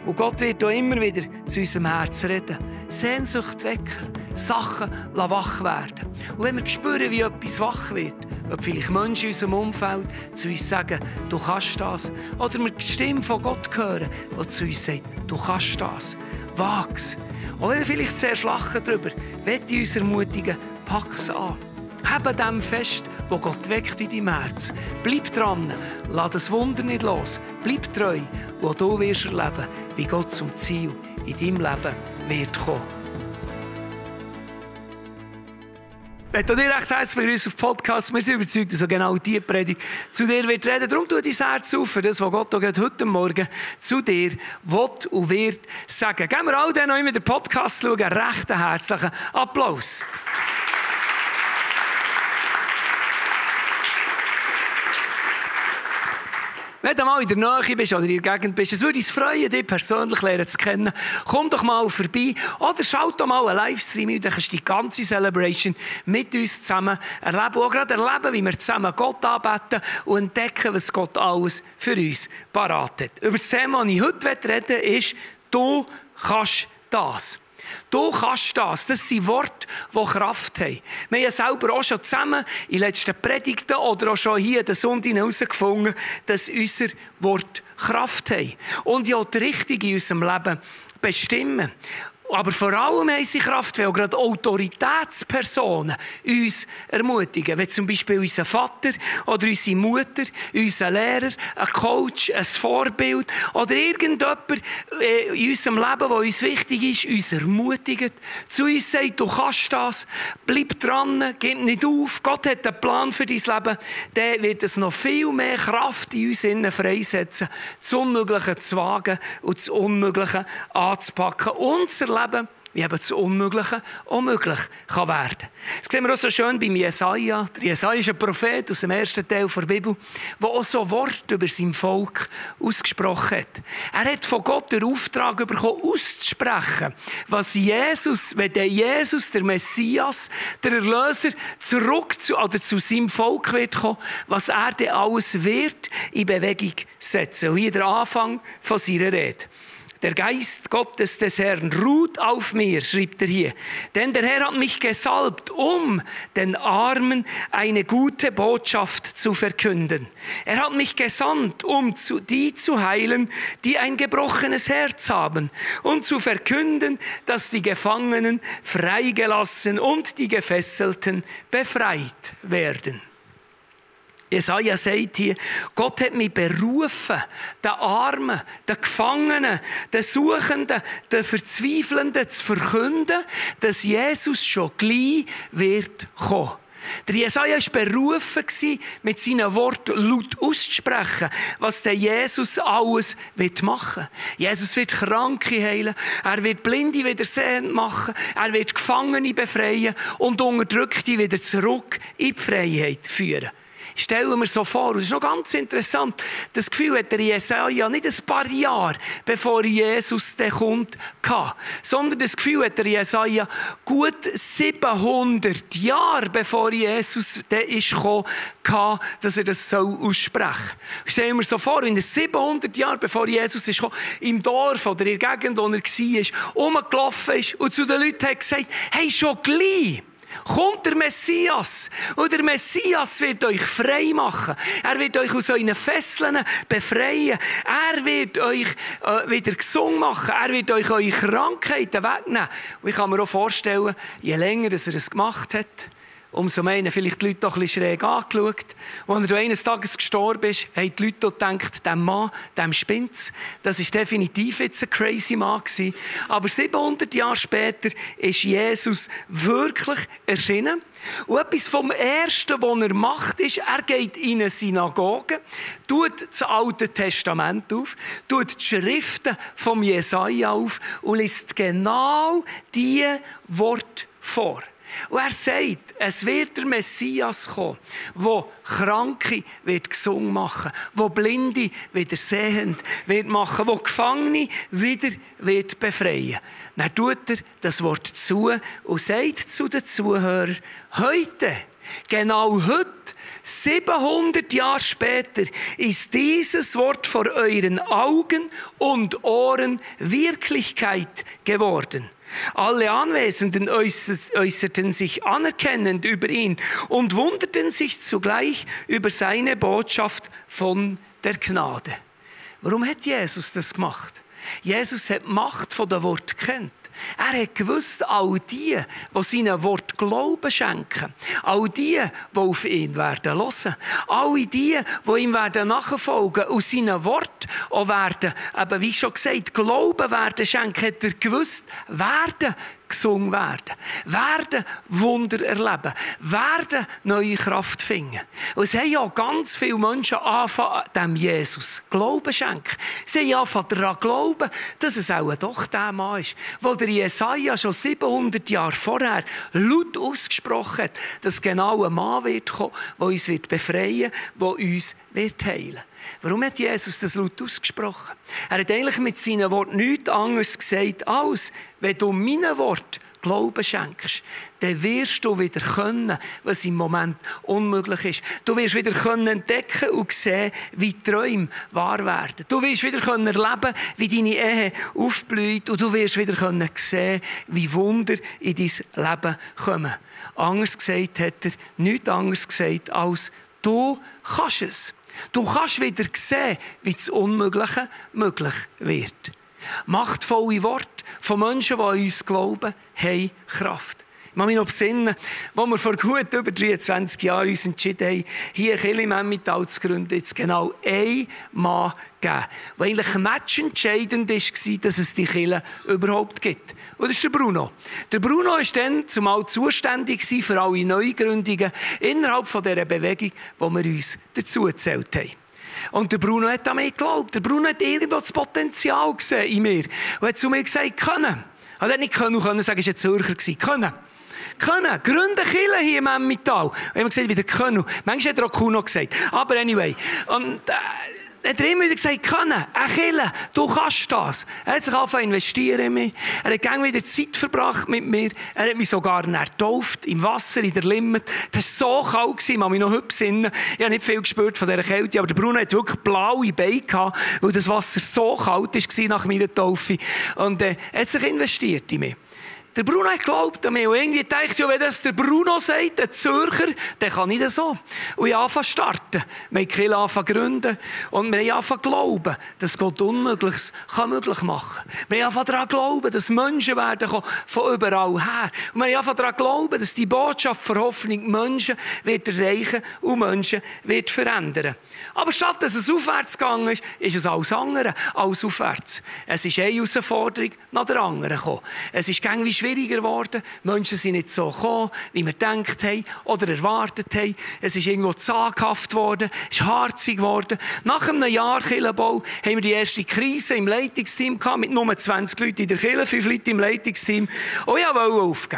Und Gott wird auch immer wieder zu unserem Herzen reden. Sehnsucht wecken, Sachen wach werden. Und wenn wir spüren, wie etwas wach wird, ob vielleicht Menschen in unserem Umfeld zu uns sagen, du kannst das. Oder wir die Stimme von Gott hören, die zu uns sagt, du kannst das. Wag's. Auch wenn wir vielleicht zuerst lachen darüber, möchte ich uns ermutigen, pack es an. Habe dem fest, wo Gott weckt in deinem Herz. Bleib dran, lass das Wunder nicht los. Bleib treu, wo du wirst erleben, wie Gott zum Ziel in deinem Leben wird kommen. Ich möchte dir recht herzlich begrüßen auf Podcast. Wir sind überzeugt, dass genau diese Predigt zu dir wird reden. Darum tu dein Herz auf für das, was Gott auch heute Morgen zu dir will und wird sagen. Gehen wir all den noch immer den Podcast schauen. Recht herzlichen Applaus. Wenn du mal in der Nähe bist oder in der Gegend bist, es würde uns freuen, dich persönlich lernen zu kennen. Komm doch mal vorbei oder schau doch mal einen Livestream ein, dann kannst du die ganze Celebration mit uns zusammen erleben. Auch gerade erleben, wie wir zusammen Gott anbeten und entdecken, was Gott alles für uns parat hat. Über das Thema, das ich heute reden will, ist, du kannst das. Du kannst das. Das sind Worte, die Kraft haben. Wir haben ja selber auch schon zusammen in den letzten Predigten oder auch schon hier in der Sonntag herausgefunden, dass unser Wort Kraft hat. Und ja, die Richtung in unserem Leben bestimmen. Aber vor allem haben sie Kraft, weil gerade Autoritätspersonen uns ermutigen. Wie zum Beispiel unser Vater oder unsere Mutter, unser Lehrer, ein Coach, ein Vorbild oder irgendjemand in unserem Leben, der uns wichtig ist, uns ermutigt. Zu uns sagt, du kannst das, bleib dran, gib nicht auf. Gott hat einen Plan für dein Leben. Der wird es noch viel mehr Kraft in uns freisetzen, das Unmögliche zu wagen und das Unmögliche anzupacken. Unser Leben, wie eben das Unmögliche auch möglich kann werden. Das sehen wir auch so schön bei Jesaja. Der Jesaja ist ein Prophet aus dem ersten Teil der Bibel, der auch so Worte über sein Volk ausgesprochen hat. Er hat von Gott den Auftrag bekommen, auszusprechen, was Jesus, wenn der Jesus, der Messias, der Erlöser, zurück zu seinem Volk wird kommen, was er dann alles wird in Bewegung setzen. Und hier der Anfang von seiner Rede. Der Geist Gottes des Herrn ruht auf mir, schreibt er hier. Denn der Herr hat mich gesalbt, um den Armen eine gute Botschaft zu verkünden. Er hat mich gesandt, um die zu heilen, die ein gebrochenes Herz haben, und zu verkünden, dass die Gefangenen freigelassen und die Gefesselten befreit werden. Jesaja sagt hier, Gott hat mich berufen, den Armen, den Gefangenen, den Suchenden, den Verzweifelnden zu verkünden, dass Jesus schon gleich wird kommen. Der Jesaja war berufen, mit seinen Worten laut auszusprechen, was der Jesus alles machen wird. Jesus wird Kranke heilen, er wird Blinde wieder sehend machen, er wird Gefangene befreien und Unterdrückte wieder zurück in die Freiheit führen. Stellen wir so vor, und es ist noch ganz interessant, das Gefühl hat der Jesaja nicht ein paar Jahre, bevor Jesus dann kommt, gehabt, sondern das Gefühl hat der Jesaja gut 700 Jahre, bevor Jesus dann ist gekommen, gehabt, dass er das aussprechen soll. Stellen wir so vor, wenn er 700 Jahre, bevor Jesus ist gekommen, im Dorf oder in der Gegend, wo er war, rumgelaufen ist und zu den Leuten hat gesagt, hey, schon gleich kommt der Messias. Und der Messias wird euch frei machen. Er wird euch aus euren Fesseln befreien. Er wird euch wieder gesund machen. Er wird euch eure Krankheiten wegnehmen. Und ich kann mir auch vorstellen, je länger dass er das gemacht hat, umso mehr vielleicht die Leute doch ein bisschen schräg angeschaut. Und als er eines Tages gestorben ist, haben die Leute gedacht, dem Mann, dem spinnt's. Das war definitiv jetzt ein crazy Mann gewesen. Aber 700 Jahre später ist Jesus wirklich erschienen. Und etwas vom Ersten, was er macht, ist, er geht in eine Synagoge, tut das Alte Testament auf, tut die Schriften vom Jesaja auf und liest genau diese Worte vor. Und er sagt, es wird der Messias kommen, der Kranke wird gesund machen, der Blinde wieder sehend wird machen, der Gefangene wieder wird befreien. Dann tut er das Wort zu und sagt zu den Zuhörern, heute, genau heute, 700 Jahre später ist dieses Wort vor euren Augen und Ohren Wirklichkeit geworden. Alle Anwesenden äußerten sich anerkennend über ihn und wunderten sich zugleich über seine Botschaft von der Gnade. Warum hat Jesus das gemacht? Jesus hat die Macht von dem Wort gekannt. Er hat gewusst, all die seinem Wort Glauben schenken, all die auf ihn werden hören, all die ihm werden nachfolgen und seinen Wort auch werden, eben wie schon gesagt, Glauben werden schenken, hat er gewusst, werden gesungen werden Wunder erleben, werden neue Kraft finden. Und es haben ja ganz viele Menschen angefangen, dem Jesus Glauben schenken. Sie haben angefangen daran glauben, dass es auch doch der Mann ist, wo der Jesaja schon 700 Jahre vorher laut ausgesprochen hat, dass genau ein Mann wird kommen, der uns befreien wird, der uns heilen wird. Warum hat Jesus das laut ausgesprochen? Er hat eigentlich mit seinen Worten nichts anderes gesagt, als wenn du meinen Wort Glauben schenkst, dann wirst du wieder können, was im Moment unmöglich ist. Du wirst wieder können entdecken und sehen, wie Träume wahr werden. Du wirst wieder können erleben, wie deine Ehe aufblüht und du wirst wieder können sehen, wie Wunder in dein Leben kommen. Anders gesagt hat er nichts anderes gesagt, als du kannst es. Du kannst wieder sehen, wie das Unmögliche möglich wird. Machtvolle Worte von Menschen, die an uns glauben, haben Kraft. Ich kann mich noch besinnen, als wir vor gut über 23 Jahren uns entschieden haben, hier eine Kirche im Emmental zu gründen, jetzt genau ein Mann gegeben, der eigentlich matchentscheidend war, dass es die Kirche überhaupt gibt. Und das ist der Bruno. Der Bruno war dann zumal zuständig für alle Neugründungen innerhalb von dieser Bewegung, wo wir uns dazu gezählt haben. Und der Bruno hat an mich geglaubt. Der Bruno hat irgendwo das Potenzial gesehen in mir. Und hat zu mir gesagt, können. Er hat nicht können sagen, er war ein Zürcher. Können. Gründe Kirche hier im Emmental. Und ich habe gesagt, wieder können. Manchmal hat er auch Kuno gesagt. Aber anyway. Und hat er immer wieder gesagt, können, eine Kirche, du kannst das. Er hat sich angefangen zu investieren in mich. Er hat gerne wieder Zeit verbracht mit mir. Er hat mich sogar getauft, im Wasser, in der Limmat. Das war so kalt, ich kann mich noch heute besinnen. Ich habe nicht viel gespürt von dieser Kälte, aber der Bruno hat wirklich blaue Beine gehabt, weil das Wasser so kalt war nach meiner Taufe. Und er hat sich investiert in mich. Der Bruno hat geglaubt an mich und irgendwie dachte, ja, wenn das der Bruno sagt, der Zürcher, dann kann ich das so. Und ich anfangen zu starten. Wir haben die Kirche angefangen zu gründen und wir haben angefangen zu glauben, dass Gott Unmögliches möglich machen kann. Wir haben angefangen daran zu glauben, dass Menschen werden kommen von überall her. Und wir haben angefangen daran zu glauben, dass die Botschaft für Hoffnung Menschen wird erreichen und Menschen wird verändern. Aber statt dass es aufwärts gegangen ist, ist es alles andere als aufwärts. Es ist eine Herausforderung nach der anderen gekommen. Es ist irgendwie schwieriger geworden. Menschen sind nicht so gekommen, wie wir gedacht haben oder erwartet haben. Es ist irgendwo zaghaft geworden, es ist harzig geworden. Nach einem Jahr Kirchenbau haben wir die erste Krise im Leitungsteam gehabt, mit nur 20 Leuten in der Kirche, 5 Leute im Leitungsteam. Und ich wollte aufgeben.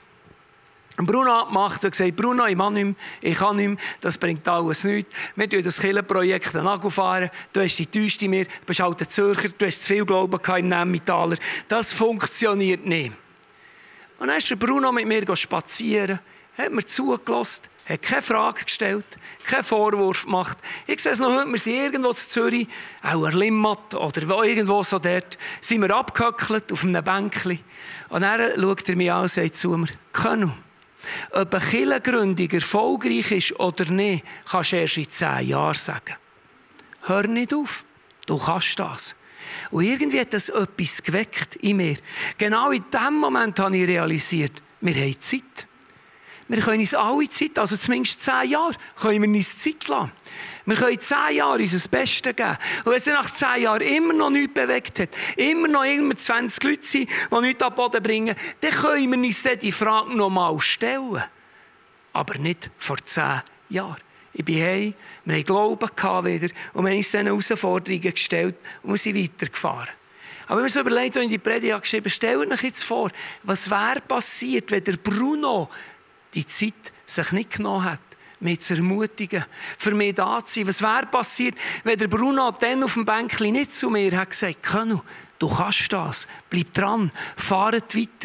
Und Bruno hat gemacht und gesagt, Bruno, ich kann nicht mehr, das bringt alles nichts. Wir fahren das Kirchenprojekt anfahren. Du hast die Täuschte mir, du bist halt ein Zürcher, du hast zu viel Glauben im Emmentaler. Das funktioniert nicht. Und dann ist der Bruno mit mir spazieren, hat mir zugelassen, hat keine Frage gestellt, keinen Vorwurf gemacht. Ich sehe es noch heute, wir sind irgendwo in Zürich, auch in Limmat oder irgendwo so dort, sind wir abgehöckelt auf einem Bänkchen. Und dann schaut er mich an und sagt zu mir, Kanu, ob eine Kirchengründung erfolgreich ist oder nicht, kannst du erst in 10 Jahren sagen. Hör nicht auf, du kannst das. Und irgendwie hat das etwas geweckt in mir. Genau in dem Moment habe ich realisiert, wir haben Zeit. Wir können uns alle Zeit, also zumindest 10 Jahre, können wir uns Zeit lassen. Wir können 10 Jahre unser Bestes geben. Und wenn es nach 10 Jahren immer noch nichts bewegt hat, immer noch 20 Leute sind, die nichts an den Boden bringen, dann können wir uns die Frage noch mal stellen. Aber nicht vor 10 Jahren. Ich bin heim, wir haben Glauben wieder und wir haben uns diesen Herausforderungen gestellt und wir sind weitergefahren. Aber wenn wir so überlegt, als ich die Predigt geschrieben habe, stellt euch jetzt vor, was wäre passiert, wenn der Bruno die Zeit sich nicht genommen hat, mich zu ermutigen, für mich da zu sein. Was wäre passiert, wenn der Bruno dann auf dem Bänkchen nicht zu mir hat gesagt, Kanu, du kannst das, bleib dran, fahrt weiter.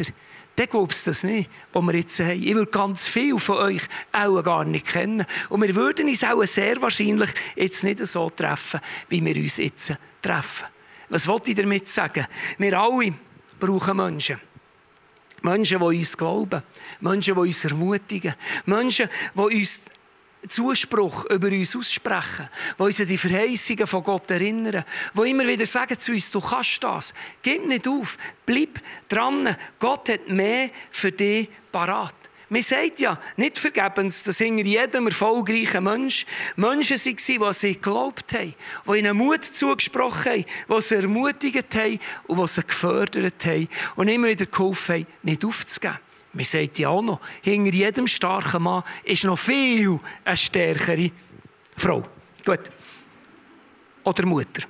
dann glaubst du das nicht, was wir jetzt haben. Ich würde ganz viele von euch auch gar nicht kennen. Und wir würden uns auch sehr wahrscheinlich jetzt nicht so treffen, wie wir uns jetzt treffen. Was wollte ich damit sagen? Wir alle brauchen Menschen. Menschen, die uns glauben. Menschen, die uns ermutigen. Menschen, die uns Zuspruch über uns aussprechen, die uns an die Verheißungen von Gott erinnern, die immer wieder sagen zu uns, du kannst das. Gib nicht auf, bleib dran. Gott hat mehr für dich parat. Man sagt ja nicht vergebens, dass hinter jedem erfolgreichen Menschen Menschen waren, die sie geglaubt haben, die ihnen Mut zugesprochen haben, die sie ermutigt haben und die sie gefördert haben und immer wieder geholfen haben, nicht aufzugeben. Man sagt ja auch noch, hinter jedem starken Mann ist noch viel eine stärkere Frau. Gut. Oder Mutter.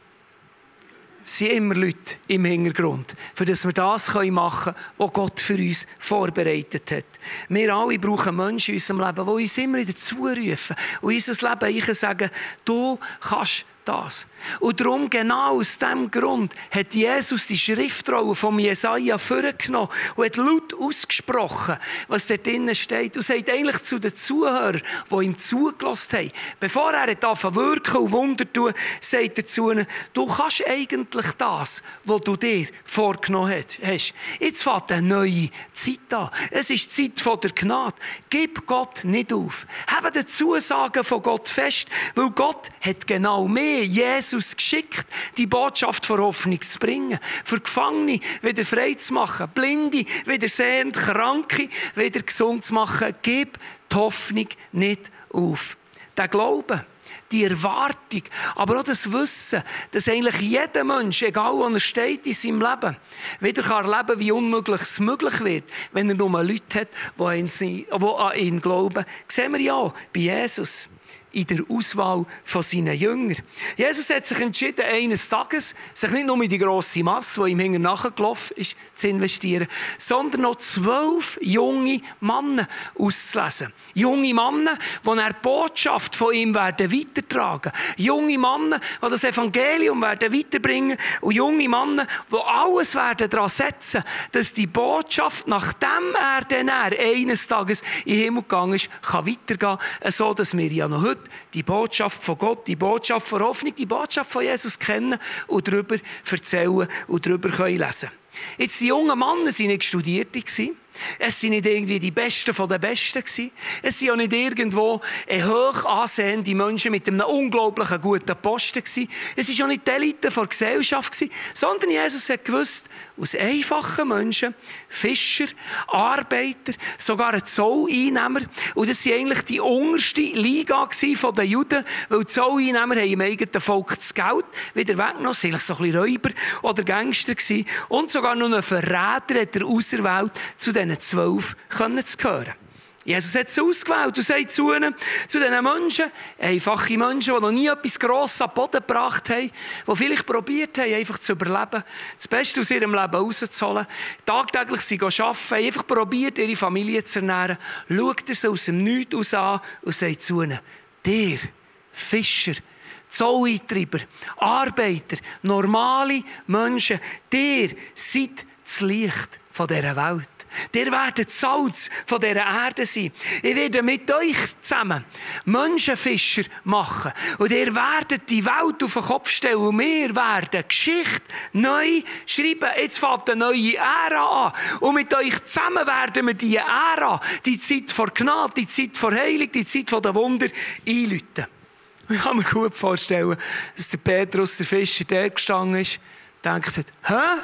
Es sind immer Leute im Hintergrund, für das wir das machen können, was Gott für uns vorbereitet hat. Wir alle brauchen Menschen in unserem Leben, die uns immer wieder zurufen und in unser Leben sagen, du kannst das. Und darum, genau aus diesem Grund, hat Jesus die Schriftrolle von Jesaja vorgenommen und hat laut ausgesprochen, was dort drinnen steht. Und sagt eigentlich zu den Zuhörern, die ihm zugelassen haben, bevor er anfängt wirken und Wunder tun, sagt er zu ihnen, du kannst eigentlich das, was du dir vorgenommen hast. Jetzt fängt eine neue Zeit an. Es ist die Zeit von der Gnade. Gib Gott nicht auf. Habe die Zusagen von Gott fest, weil Gott hat genau mehr Jesus geschickt, die Botschaft von Hoffnung zu bringen, für Gefangene wieder frei zu machen, Blinde wieder sehend, Kranke wieder gesund zu machen. Gib die Hoffnung nicht auf. Der Glaube, die Erwartung, aber auch das Wissen, dass eigentlich jeder Mensch, egal wo er steht in seinem Leben, wieder erleben kann, wie Unmögliches möglich wird, wenn er nur Leute hat, die an ihn glauben. Das sehen wir ja bei Jesus in der Auswahl von seinen Jüngern. Jesus hat sich entschieden, eines Tages sich nicht nur in die grosse Masse, die ihm hinterher nachgelaufen ist, zu investieren, sondern noch 12 junge Männer auszulesen. Junge Männer, die eine Botschaft von ihm werden weitertragen. Junge Männer, die das Evangelium werden weiterbringen. Und junge Männer, die alles werden daran setzen, dass die Botschaft, nachdem er dann eines Tages in den Himmel gegangen ist, kann weitergehen, so dass wir ja noch heute die Botschaft von Gott, die Botschaft von Hoffnung, die Botschaft von Jesus kennen und darüber erzählen und darüber lesen können. Jetzt, die jungen Männer waren nicht Studierte. Es waren nicht irgendwie die Besten von den Besten. Es waren auch nicht irgendwo hoch ansehende Menschen mit einem unglaublichen guten Posten. Es war auch nicht die Elite der Gesellschaft, sondern Jesus hat gewusst, aus einfachen Menschen, Fischer, Arbeiter, sogar ein Zolleinnehmer. Und das war eigentlich die unterste Liga von den Juden, weil die Zolleinnehmer haben im eigenen Volk das Geld wieder weggenommen, sie waren so ein bisschen Räuber oder Gangster. Und sogar noch einen Verräter hat er auserwählt, zu diesen 12 zu gehören. Jesus hat sie ausgewählt und sagt zu ihnen, zu diesen Menschen, einfache Menschen, die noch nie etwas Grosses an den Boden gebracht haben, die vielleicht probiert haben, einfach zu überleben, das Beste aus ihrem Leben rauszuholen, tagtäglich sie arbeiten, einfach probiert, ihre Familie zu ernähren, schaut er sie aus dem Nichts aus an und sagt zu ihnen, der Fischer, Zolleintreiber, Arbeiter, normale Menschen, der seid das Licht von dieser Welt. Ihr werdet das Salz von dieser Erde sein. Ich werde mit euch zusammen Menschenfischer machen. Und ihr werdet die Welt auf den Kopf stellen. Und wir werden Geschichte neu schreiben. Jetzt fängt eine neue Ära an. Und mit euch zusammen werden wir diese Ära, die Zeit vor Gnade, die Zeit vor Heilung, die Zeit der Wunder einläuten. Ich kann mir gut vorstellen, dass der Petrus, der Fischer, der gestanden ist, denkt hat, hä?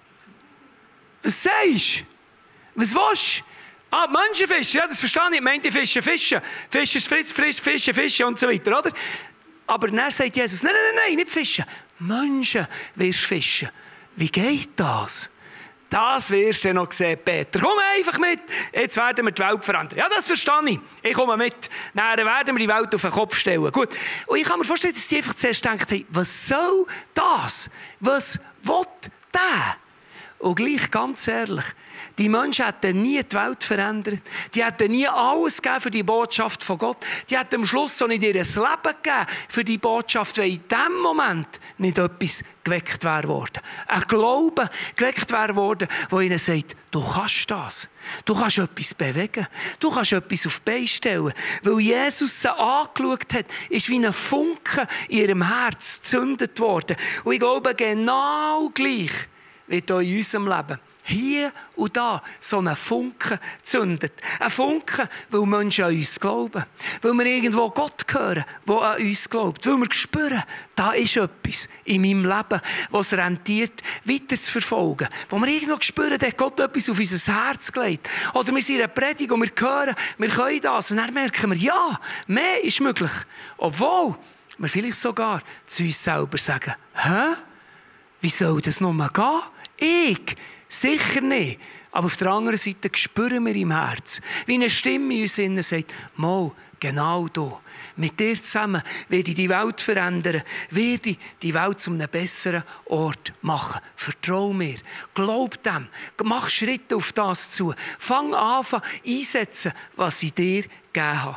Was sagst du? Was willst du? Ah, Menschenfischer, ja, das verstehe ich. Ich meinte Fischen. Fischer ist Fritz, Fische und so weiter, oder? Aber dann sagt Jesus, nein, nicht Fischen. Menschen wirst fischen. Wie geht das? Das wirst du noch sehen, Peter. Komm einfach mit. Jetzt werden wir die Welt verändern. Ja, das verstehe ich. Ich komme mit. Dann werden wir die Welt auf den Kopf stellen. Gut. Und ich kann mir vorstellen, dass die einfach zuerst denken, hey, was soll das? Was will der? Und gleich, ganz ehrlich, die Menschen hätten nie die Welt verändert. Die hätten nie alles gegeben für die Botschaft von Gott. Die hätten am Schluss auch nicht ihr Leben gegeben für die Botschaft, weil in diesem Moment nicht etwas geweckt wäre worden. Ein Glaube geweckt wäre worden, der ihnen sagt, du kannst das. Du kannst etwas bewegen. Du kannst etwas auf die Beine stellen. Weil Jesus sie angeschaut hat, ist wie ein Funke in ihrem Herz gezündet worden. Und ich glaube, genau gleich wird auch in unserem Leben hier und da so ein Funke zündet. Ein Funke, weil Menschen an uns glauben. Weil wir irgendwo Gott hören, der an uns glaubt. Weil wir spüren, da ist etwas in meinem Leben, was es rentiert, weiter zu verfolgen. Wo wir irgendwo spüren, da hat Gott etwas auf unser Herz gelegt. Oder wir sind in einer Predigt und wir hören, wir können das. Und dann merken wir, ja, mehr ist möglich. Obwohl wir vielleicht sogar zu uns selber sagen, hä? Wie soll das noch mal gehen? Ich? Sicher nicht. Aber auf der anderen Seite spüren wir im Herz, wie eine Stimme in uns innen sagt, mal, genau du. Mit dir zusammen werde ich die Welt verändern, werde ich die Welt zu einem besseren Ort machen. Vertrau mir, glaub dem, mach Schritte auf das zu. Fang an, einsetzen, was ich dir gegeben habe.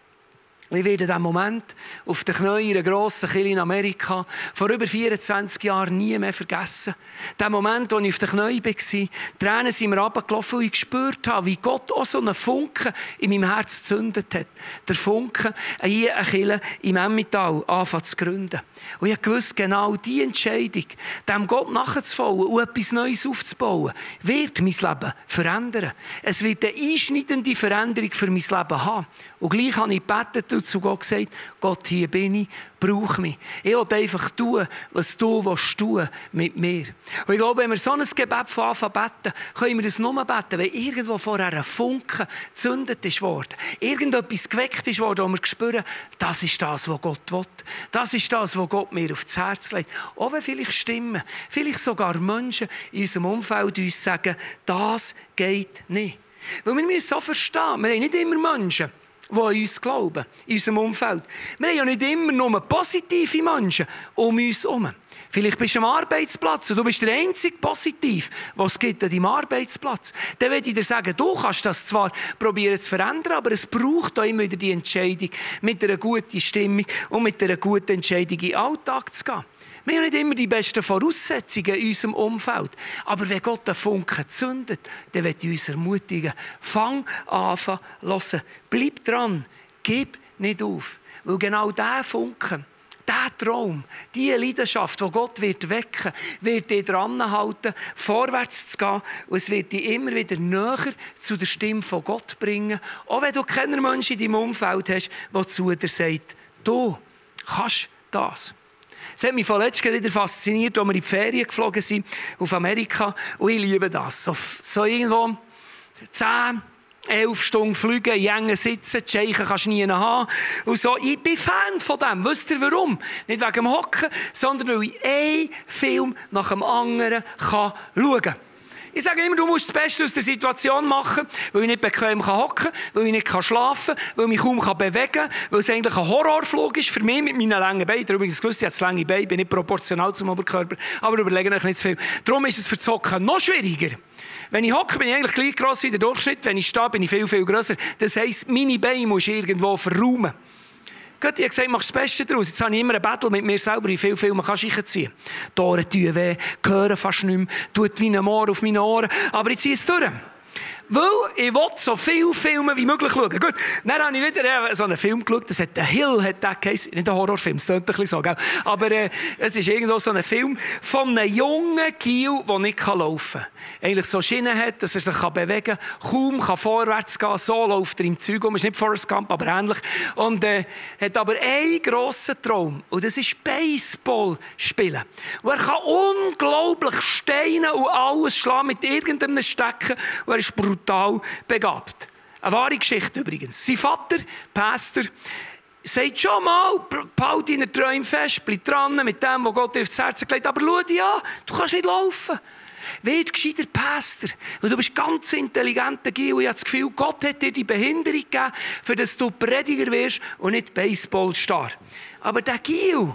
Ich werde diesen Moment auf den Knien in einer grossen Kirche in Amerika vor über 24 Jahren nie mehr vergessen. Der Moment, als ich auf den Knien war, die Tränen sind mir runtergelaufen und ich gespürt habe, wie Gott auch so einen Funken in meinem Herz gezündet hat. Der Funken, hier eine Kirche im Emmental anfangen zu gründen. Und ich wusste, genau diese Entscheidung, dem Gott nachzufolgen und etwas Neues aufzubauen, wird mein Leben verändern. Es wird eine einschneidende Veränderung für mein Leben haben. Und gleich habe ich gebetet und zu Gott gesagt, Gott, hier bin ich, brauch mich. Ich will einfach tun, was du tun mit mir. Und ich glaube, wenn wir so ein Gebet von Anfang beten, können wir das nur beten, weil irgendwo vorher ein Funke gezündet ist worden. Irgendetwas geweckt ist worden, wo wir spüren, das ist das, was Gott will. Das ist das, was Gott mir aufs Herz legt. Auch wenn vielleicht Stimmen, vielleicht sogar Menschen in unserem Umfeld uns sagen, das geht nicht. Weil wir müssen auch verstehen, wir haben nicht immer Menschen, die an uns glauben, in unserem Umfeld. Wir haben ja nicht immer nur positive Menschen um uns herum. Vielleicht bist du am Arbeitsplatz und du bist der einzige Positiv, was es gibt an deinem Arbeitsplatz. Dann würde ich dir sagen, du kannst das zwar probieren zu verändern, aber es braucht auch immer wieder die Entscheidung, mit einer guten Stimmung und mit einer guten Entscheidung in den Alltag zu gehen. Wir haben nicht immer die besten Voraussetzungen in unserem Umfeld. Aber wenn Gott einen Funken zündet, dann wird ich uns ermutigen, fang an, hören. Bleib dran, gib nicht auf. Weil genau dieser Funken, dieser Traum, diese Leidenschaft, die Gott wird wecken wird dich dran halten, vorwärts zu gehen. Und es wird dich immer wieder näher zu der Stimme von Gott bringen. Auch wenn du keine Menschen in deinem Umfeld hast, der zu dir sagt, du kannst das. Es hat mich vorletzt wieder fasziniert, als wir in die Ferien geflogen sind, auf Amerika. Und ich liebe das. So irgendwo 10, 11 Stunden fliegen, in engen Sitzen, die Scheichen kannst du nie haben. Und so. Ich bin Fan von dem. Wisst ihr warum? Nicht wegen dem Hocken, sondern weil ich einen Film nach dem anderen schauen kann. Ich sage immer, du musst das Beste aus der Situation machen, weil ich nicht bequem hocken kann, weil ich nicht schlafen kann, weil ich mich kaum bewegen kann, weil es eigentlich ein Horrorflug ist für mich mit meinen langen Beinen. Übrigens gewusst, ich habe lange Beine, bin nicht proportional zum Oberkörper, aber überlege euch nicht zu viel. Darum ist es für das Hocken noch schwieriger. Wenn ich hocke, bin ich eigentlich gleich gross wie der Durchschnitt. Wenn ich stehe, bin ich viel, viel grösser. Das heisst, meine Beine muss ich irgendwo verräumen. Gott, ich habe gesagt, mach das Beste daraus. Jetzt habe ich immer ein Battle mit mir selber, wie viel Filme kannst du reinziehen. Die Ohren tun weh, hören fast nicht mehr, tut wie ein Moor auf meine Ohren. Aber ich ziehe es durch. Weil ich will so viele Filme wie möglich schauen. Gut, dann habe ich wieder so einen Film geschaut, das hat «The Hill», hat der geheißen. Nicht ein Horrorfilm, es klingt ein bisschen so, gell? Aber es ist irgendwo so ein Film von einem jungen Kiel, der nicht laufen kann. Eigentlich so Schienen hat, dass er sich bewegen kann, kaum kann vorwärts gehen, so läuft er im Zeug um. Ist nicht Forrest Gump, aber ähnlich. Und hat aber einen grossen Traum. Und das ist Baseball spielen. Und er kann unglaublich Steine und alles schlagen mit irgendeinem Stecken. Und er ist brutal begabt. Eine wahre Geschichte übrigens. Sein Vater, Pastor, sagt schon mal, behalte deine Träume fest, bleib dran mit dem, was Gott dir aufs Herz gelegt hat. Aber schau dich an, du kannst nicht laufen. Werd gescheiter Pastor. Und du bist ganz intelligenter Gil. Und ich habe das Gefühl, Gott hat dir die Behinderung gegeben, für dass du Prediger wirst und nicht Baseballstar. Aber der Gil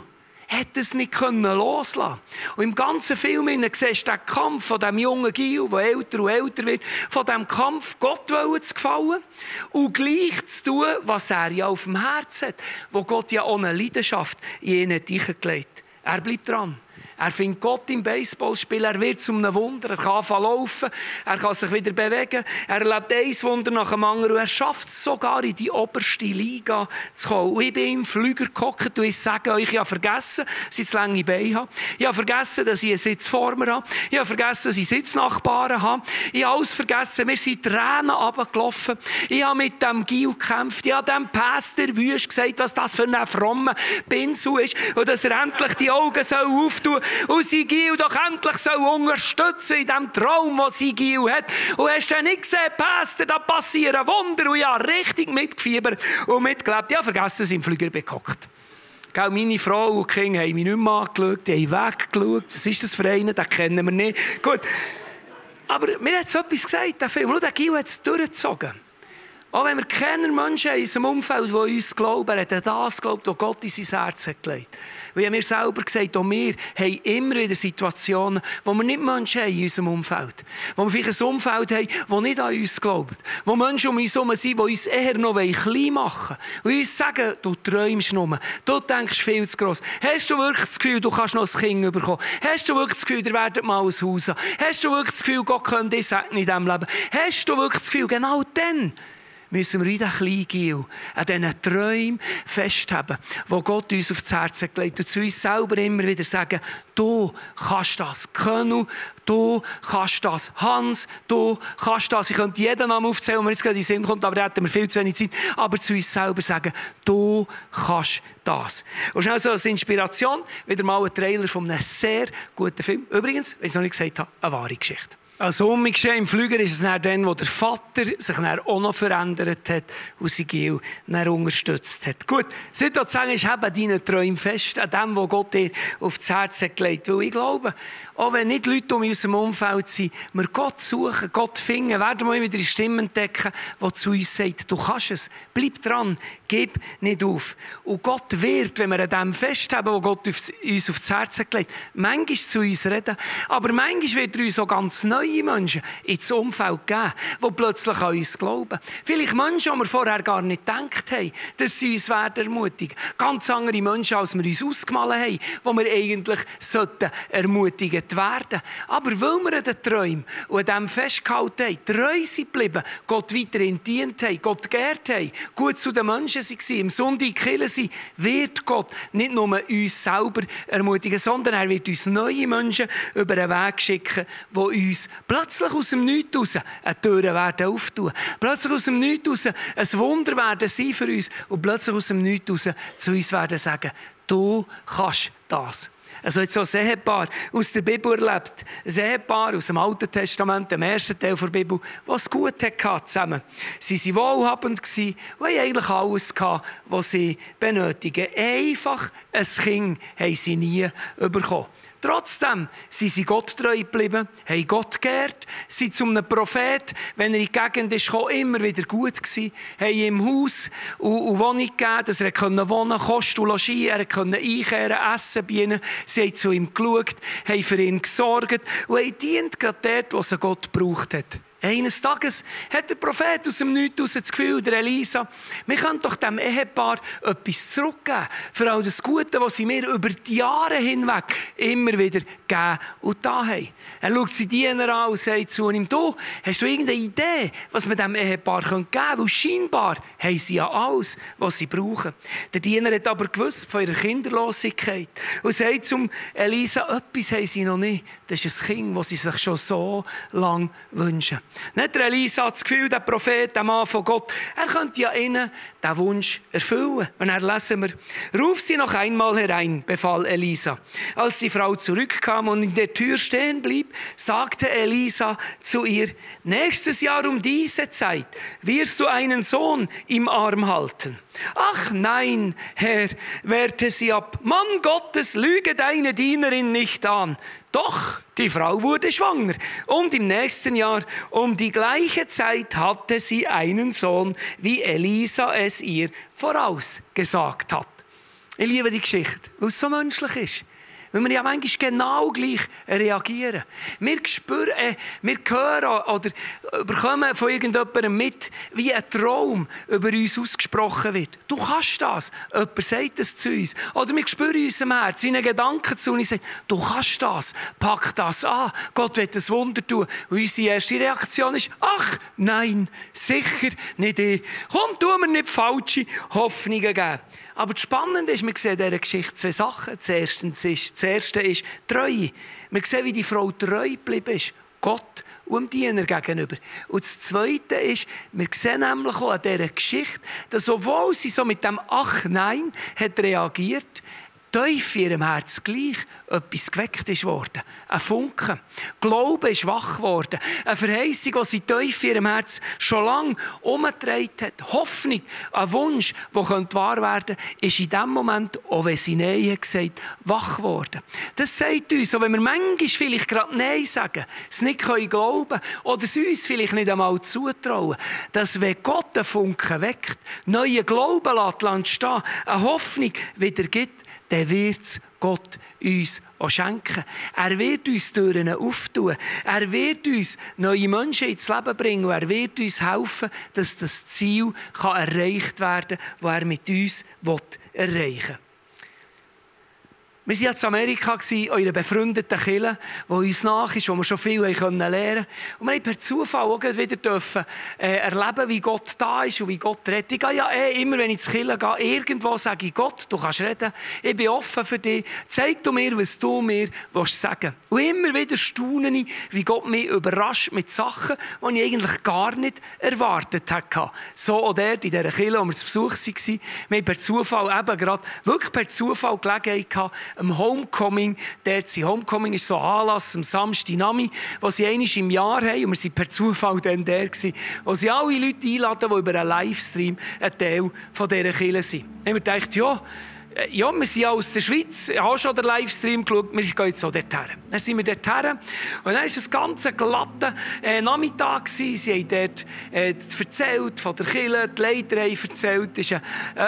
hat es nicht loslassen. Und im ganzen Film siehst du den Kampf von diesem jungen Gil, der älter und älter wird, von diesem Kampf, Gott zu gefallen und gleich zu tun, was er ja auf dem Herzen hat, wo Gott ja ohne Leidenschaft in ihn eingelegt hat. Er bleibt dran. Er findet Gott im Baseballspiel, er wird zu einem Wunder, er kann anfangen laufen, er kann sich wieder bewegen, er erlebt ein Wunder nach dem anderen und er schafft es sogar in die oberste Liga zu kommen. Und ich bin im Flüger gehockt und ich sage euch, ich habe vergessen, dass ich zu lange Beine habe. Ich habe vergessen, dass ich einen Sitz vor mir habe. Ich habe vergessen, dass ich Sitznachbarn habe. Ich habe alles vergessen, wir sind Tränen runtergelaufen. Ich habe mit dem Gil gekämpft, ich habe dem Pastor Wüst gesagt, was das für ein frommer Pinsel ist und dass er endlich die Augen auftun soll. Und sein Gil doch endlich unterstützen in dem Traum, den sein Gil hat. Und hast du nicht gesehen, Pastor, da passieren Wunder. Und ich habe richtig mitgefiebert und mitgelebt. Ich habe vergessen, dass ich im Flüger gehockt. Meine Frau und die Kinder haben mich nicht mehr angeschaut, die haben weggeschaut. Was ist das für einen? Den kennen wir nicht. Gut. Aber mir hat es etwas gesagt, der Film. Schau, der Gil hat es durchgezogen. Auch wenn wir keine Menschen in unserem Umfeld, die uns glauben, er hat an das geglaubt, was Gott in sein Herz hat gelegt. Und ich habe mir selber gesagt, auch wir haben immer wieder Situationen, wo wir nicht Menschen haben in unserem Umfeld. Wo wir vielleicht ein Umfeld haben, das nicht an uns glaubt. Wo Menschen um uns herum sind, die uns eher noch klein machen wollen. Und uns sagen, du träumst nur. Du denkst viel zu gross. Hast du wirklich das Gefühl, du kannst noch ein Kind bekommen? Hast du wirklich das Gefühl, ihr werdet mal ein Haus haben? Hast du wirklich das Gefühl, Gott könnte dich segnen in diesem Leben? Hast du wirklich das Gefühl, genau dann müssen wir in diesem kleinen Gil an diesen Träumen festhalten, die Gott uns aufs Herz gelegt hat. Und zu uns selber immer wieder sagen, du kannst das. Könu, du kannst das. Hans, du kannst das. Ich könnte jeden Namen aufzählen, wenn mir jetzt gerade in den Sinn kommt, aber da hätten wir viel zu wenig Zeit. Aber zu uns selber sagen, du kannst das. Und schnell so als Inspiration wieder mal ein Trailer von einem sehr guten Film. Übrigens, wenn ich es noch nicht gesagt habe, eine wahre Geschichte. Also umgeschehen im Flüger ist es dann, wo der Vater sich dann auch noch verändert hat und sein Gil dann unterstützt hat. Gut, sozusagen ist eben deine Träume fest an dem, was Gott dir aufs Herz hat gelegt. Weil ich glaube, auch wenn nicht Leute um unserem Umfeld sind, wir Gott suchen, Gott finden, werden wir wieder die Stimme entdecken, die zu uns sagt, du kannst es, bleib dran, gib nicht auf. Und Gott wird, wenn wir an dem festhalten, was Gott uns aufs Herz hat gelegt, manchmal zu uns reden, aber manchmal wird er uns auch ganz neue Menschen ins Umfeld geben, die plötzlich an uns glauben. Vielleicht Menschen, die wir vorher gar nicht gedacht haben, dass sie uns ermutigen werden. Ganz andere Menschen, als wir uns ausgemalt haben, die wir eigentlich ermutigt werden. Aber weil wir an den Träumen und an dem festgehalten haben, treu sind geblieben, Gott weiterhin dient haben, Gott geehrt haben, gut zu den Menschen waren, im Sonntag in die Kirche sind, wird Gott nicht nur uns selber ermutigen, sondern er wird uns neue Menschen über den Weg schicken, die uns plötzlich aus dem Nichts raus eine Tür werden auftun. Plötzlich aus dem Nichts raus ein Wunder werden sein für uns und plötzlich aus dem Nichts raus zu uns werden sagen, du kannst das. Also jetzt so ein Ehepaar aus der Bibel erlebt. Ein Ehepaar aus dem Alten Testament, dem ersten Teil der Bibel, das es gut hatte zusammen. Sie waren wohlhabend und hatten eigentlich alles, was sie benötigen. Einfach ein Kind haben sie nie bekommen. Trotzdem sind sie Gott treu geblieben, haben Gott geehrt, sind zu einem Prophet, wenn er in die Gegend ist, immer wieder gut gewesen, haben ihm Haus und Wohnung gegeben, dass er wohnen konnte, Kost und Logis, er konnte einkehren, essen bei ihnen. Sie haben zu ihm geschaut, haben für ihn gesorgt und haben dient gerade dort, wo sie Gott gebraucht hat. Eines Tages hat der Prophet aus dem Nichts aus das Gefühl, der Elisa, wir können doch dem Ehepaar etwas zurückgeben. Für all das Gute, was sie mir über die Jahre hinweg immer wieder gegeben und da haben. Er schaut sie Diener an und sagt zu ihm, du, hast du irgendeine Idee, was wir dem Ehepaar geben können? Weil scheinbar haben sie ja alles, was sie brauchen. Der Diener hat aber gewusst von ihrer Kinderlosigkeit und sagt zum Elisa, etwas haben sie noch nicht. Das ist ein Kind, das sie sich schon so lange wünschen. Nicht der Elisa hat das Gefühl, der Prophet, der Mann von Gott, er könnte ja ihnen den Wunsch erfüllen. Und dann lesen wir, ruf sie noch einmal herein, befahl Elisa. Als die Frau zurückkam und in der Tür stehen blieb, sagte Elisa zu ihr, nächstes Jahr um diese Zeit wirst du einen Sohn im Arm halten. Ach nein, Herr, wehrte sie ab. Mann Gottes, lüge deine Dienerin nicht an. Doch, die Frau wurde schwanger und im nächsten Jahr um die gleiche Zeit hatte sie einen Sohn, wie Elisa es ihr vorausgesagt hat. Ich liebe die Geschichte, weil es so menschlich ist. Weil wir ja manchmal genau gleich reagieren. Wir spüren, wir hören oder bekommen von irgendjemandem mit, wie ein Traum über uns ausgesprochen wird. Du kannst das. Jemand sagt das zu uns. Oder wir spüren in unserem Herz, wie ein Gedanke zu uns sagt, du kannst das. Pack das an. Gott wird ein Wunder tun. Und unsere erste Reaktion ist, ach, nein, sicher nicht ich. Komm, tu mir nicht falsche Hoffnungen geben. Aber das Spannende ist, wir sehen in dieser Geschichte zwei Sachen. Das erste ist Treue. Wir sehen, wie die Frau treu geblieben ist. Gott und dem Diener gegenüber. Und das Zweite ist, wir sehen nämlich auch an dieser Geschichte, dass obwohl sie so mit dem «Ach, nein» hat reagiert, tief in ihrem Herz gleich etwas geweckt ist worden. Ein Funken. Glaube ist wach geworden. Eine Verheißung, die sie tief in ihrem Herz schon lange umgetragen hat. Hoffnung, ein Wunsch, der wahr werden könnte, ist in dem Moment, auch wenn sie Nein hat gesagt, wach geworden. Das sagt uns, auch wenn wir manchmal vielleicht gerade Nein sagen, es nicht glauben können oder es uns vielleicht nicht einmal zutrauen, dass wenn Gott einen Funken weckt, neue Glauben entstehen, eine Hoffnung wieder gibt, dann wird es Gott uns auch schenken. Er wird uns Türen auftun. Er wird uns neue Menschen ins Leben bringen. Und er wird uns helfen, dass das Ziel erreicht werden kann, das er mit uns erreichen will. Wir waren in Amerika, in einer befreundeten Kirche, die uns nach ist, wo wir schon viel lernen konnten. Und wir haben per Zufall auch wieder erleben, wie Gott da ist und wie Gott redet. Ich gehe ja immer, wenn ich zur Kirche gehe, irgendwo sage ich, Gott, du kannst reden, ich bin offen für dich, zeig du mir, was du mir sagen willst. Und immer wieder staune ich, wie Gott mich überrascht mit Sachen, die ich eigentlich gar nicht erwartet hatte. So auch dort in dieser Kirche, wo wir zu Besuch waren. Wir haben per Zufall eben gerade, wirklich per Zufall Gelegenheit gehabt, am Homecoming, Homecoming ist so ein Anlass am Samstagnachmittag, den sie einmal im Jahr haben, und wir waren per Zufall dann der, wo sie alle Leute einladen, die über einen Livestream ein Teil von dieser Kirche sind. Dann haben wir gedacht, ja, wir sind aus der Schweiz, ich habe schon den Livestream geschaut, wir gehen jetzt so dorthin. Dann sind wir dorthin und dann war es ein ganz glatter Nachmittag. Sie haben dort erzählt von der Kirche, die Leiter haben erzählt. Es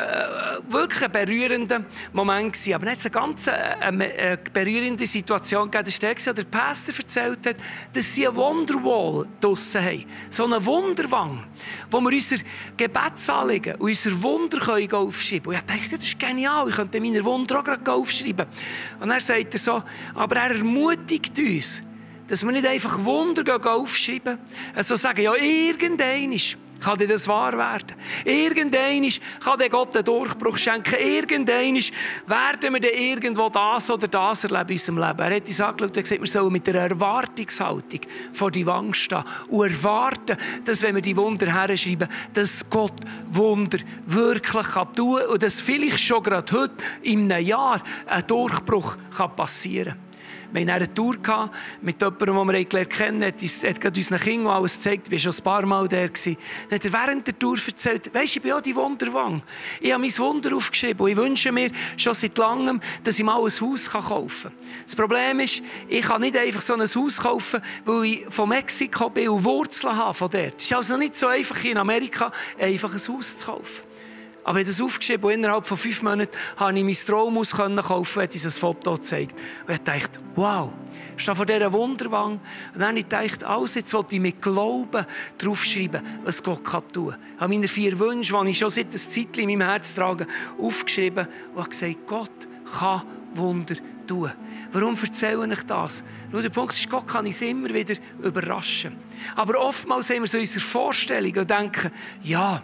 war wirklich ein berührender Moment. Aber dann hat es eine ganz berührende Situation gegeben. Das war der, der Pastor erzählt hat, dass sie eine Wonderwall draussen haben. So eine Wunderwang, wo wir unser Gebetsanliegen und unser Wunder aufschreiben können. Und ich dachte, das ist genial. Ich könnte meine Wunder auch gerade aufschreiben. Und dann sagt er so, aber er ermutigt uns, dass wir nicht einfach Wunder aufschreiben, also sagen, ja, irgendwann kann dir das wahr werden. Irgendwann kann dir Gott einen Durchbruch schenken. Irgendwann werden wir dann irgendwo das oder das erleben in unserem Leben. Er hat uns angeschaut und gesagt, wir sollen mit einer Erwartungshaltung vor die Wange stehen und erwarten, dass, wenn wir die Wunder herschreiben, dass Gott Wunder wirklich tun kann und dass vielleicht schon gerade heute, in einem Jahr, ein Durchbruch passieren kann. Wir hatten eine Tour mit jemandem, den wir gelernt kennen. Er hat gerade unseren Kindern alles gezeigt. Ich war schon ein paar Mal da. Dann hat er während der Tour erzählt, weisst, ich bin auch die Wunderwang. Ich habe mein Wunder aufgeschrieben und ich wünsche mir schon seit langem, dass ich mal ein Haus kaufen kann. Das Problem ist, ich kann nicht einfach so ein Haus kaufen, weil ich von Mexiko bin und Wurzeln habe von dort. Es ist also nicht so einfach in Amerika, einfach ein Haus zu kaufen. Aber ich habe das aufgeschrieben und innerhalb von 5 Monaten konnte ich mein Traumhaus kaufen, hat uns ein Foto gezeigt. Und ich dachte, wow, ich stehe vor dieser Wunderwang. Und dann habe ich gedacht, also jetzt wollte ich mit Glauben draufschreiben, was Gott tun kann. Ich habe meine 4 Wünsche, die ich schon seit einer Zeit in meinem Herz trage, aufgeschrieben und habe gesagt, Gott kann Wunder tun. Warum erzähle ich das? Nur der Punkt ist, Gott kann uns immer wieder überraschen. Aber oftmals haben wir so unsere Vorstellung und denken, ja,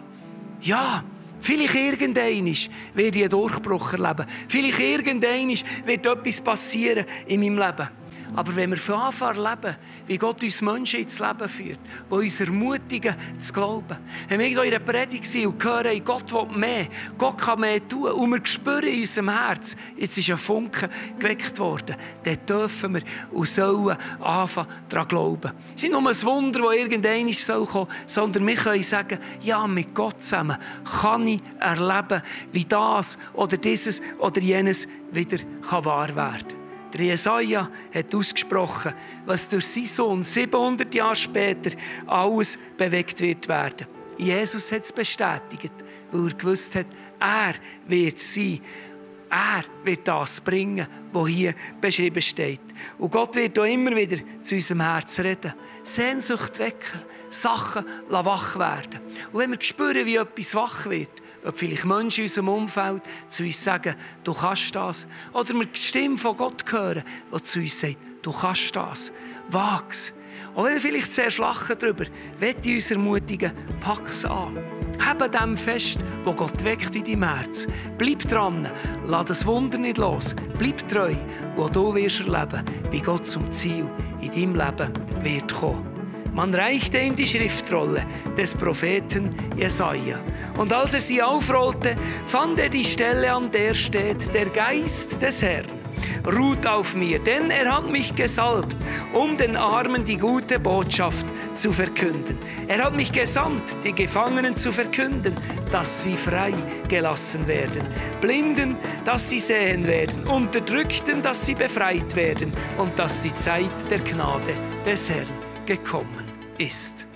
vielleicht irgendwann werde ich einen Durchbruch erleben. Vielleicht irgendwann wird etwas passieren in meinem Leben. Aber wenn wir von Anfang an leben, wie Gott uns Menschen ins Leben führt, die uns ermutigen, zu glauben. Wenn wir in einer Predigt sind und hören, Gott will mehr, Gott kann mehr tun, und wir spüren in unserem Herz, jetzt ist ein Funke geweckt worden, dann dürfen wir und sollen anfangen daran glauben. Es ist nicht nur ein Wunder, das irgendwann kommen soll, sondern wir können sagen, ja, mit Gott zusammen kann ich erleben, wie das oder dieses oder jenes wieder wahr werden kann. Der Jesaja hat ausgesprochen, was durch seinen Sohn 700 Jahre später alles bewegt wird werden. Jesus hat es bestätigt, weil er gewusst hat, er wird sein, Er wird das bringen, was hier beschrieben steht. Und Gott wird auch immer wieder zu unserem Herzen reden. Sehnsucht wecken, Sachen wach werden. Und wenn wir spüren, wie etwas wach wird, ob vielleicht Menschen in unserem Umfeld zu uns sagen, du kannst das. Oder wir die Stimme von Gott hören, die zu uns sagt, du kannst das. Wag's. Auch wenn wir vielleicht zuerst lachen darüber, möchte ich uns ermutigen, pack es an. Habe dem fest, wo Gott weckt in deinem Herz. Bleib dran, lass das Wunder nicht los. Bleib treu, wo du wirst erleben, wie Gott zum Ziel in deinem Leben wird kommen. Man reichte ihm die Schriftrolle des Propheten Jesaja. Und als er sie aufrollte, fand er die Stelle, an der steht, der Geist des Herrn ruht auf mir, denn er hat mich gesalbt, um den Armen die gute Botschaft zu verkünden. Er hat mich gesandt, die Gefangenen zu verkünden, dass sie frei gelassen werden, Blinden, dass sie sehen werden, Unterdrückten, dass sie befreit werden und dass die Zeit der Gnade des Herrn gekommen ist.